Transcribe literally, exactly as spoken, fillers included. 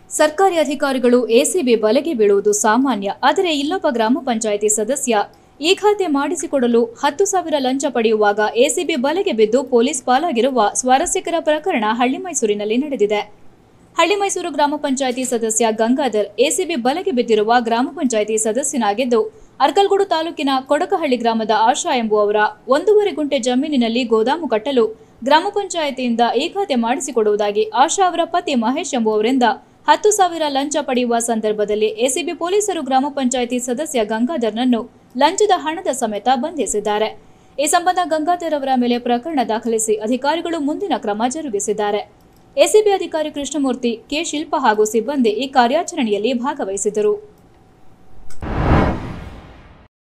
ಸರ್ಕಾರಿ ಅಧಿಕಾರಿಗಳು ಎಸಿಬಿ ಬಲೆಗೆ ಬೀಳುವುದು ಸಾಮಾನ್ಯ. ಆದರೆ ಇಲ್ಲೊಬ್ಬ ಗ್ರಾಮ ಪಂಚಾಯಿತಿ ಸದಸ್ಯ ಈ ಖಾತೆ ಮಾಡಿಸಿಕೊಡಲು ಹತ್ತು ಸಾವಿರ ಲಂಚ ಪಡೆಯುವಾಗ ಎಸಿಬಿ ಬಲೆಗೆ ಬಿದ್ದು ಪೊಲೀಸ್ ಪಾಲಾಗಿರುವ ಸ್ವಾರಸ್ಯಕರ ಪ್ರಕರಣ ಹಳ್ಳಿ ಮೈಸೂರಿನಲ್ಲಿ ನಡೆದಿದೆ. ಹಳ್ಳಿ ಮೈಸೂರು ಗ್ರಾಮ ಪಂಚಾಯಿತಿ ಸದಸ್ಯ ಗಂಗಾಧರ್ ಎಸಿಬಿ ಬಲೆಗೆ ಬಿದ್ದಿರುವ ಗ್ರಾಮ ಪಂಚಾಯಿತಿ ಸದಸ್ಯನಾಗಿದ್ದು, ಅರ್ಕಲ್ಗೂಡು ತಾಲೂಕಿನ ಕೊಡಕಹಳ್ಳಿ ಗ್ರಾಮದ ಆಶಾ ಎಂಬುವವರ ಒಂದೂವರೆ ಗುಂಟೆ ಜಮೀನಿನಲ್ಲಿ ಗೋದಾಮು ಕಟ್ಟಲು ಗ್ರಾಮ ಪಂಚಾಯಿತಿಯಿಂದ ಈ ಖಾತೆ ಮಾಡಿಸಿಕೊಡುವುದಾಗಿ ಆಶಾ ಅವರ ಪತಿ ಮಹೇಶ್ ಎಂಬುವವರಿಂದ ಹತ್ತು ಸಾವಿರ ಲಂಚ ಪಡೆಯುವ ಸಂದರ್ಭದಲ್ಲಿ ಎಸಿಬಿ ಪೊಲೀಸರು ಗ್ರಾಮ ಪಂಚಾಯಿತಿ ಸದಸ್ಯ ಗಂಗಾಧರ್ನನ್ನು ಲಂಚದ ಹಣದ ಸಮೇತ ಬಂಧಿಸಿದ್ದಾರೆ. ಈ ಸಂಬಂಧ ಗಂಗಾಧರ್ ಅವರ ಮೇಲೆ ಪ್ರಕರಣ ದಾಖಲಿಸಿ ಅಧಿಕಾರಿಗಳು ಮುಂದಿನ ಕ್ರಮ ಜರುಗಿಸಿದ್ದಾರೆ. ಎಸಿಬಿ ಅಧಿಕಾರಿ ಕೃಷ್ಣಮೂರ್ತಿ, ಕೆ ಶಿಲ್ಪ ಹಾಗೂ ಸಿಬ್ಬಂದಿ ಈ ಕಾರ್ಯಾಚರಣೆಯಲ್ಲಿ ಭಾಗವಹಿಸಿದರು.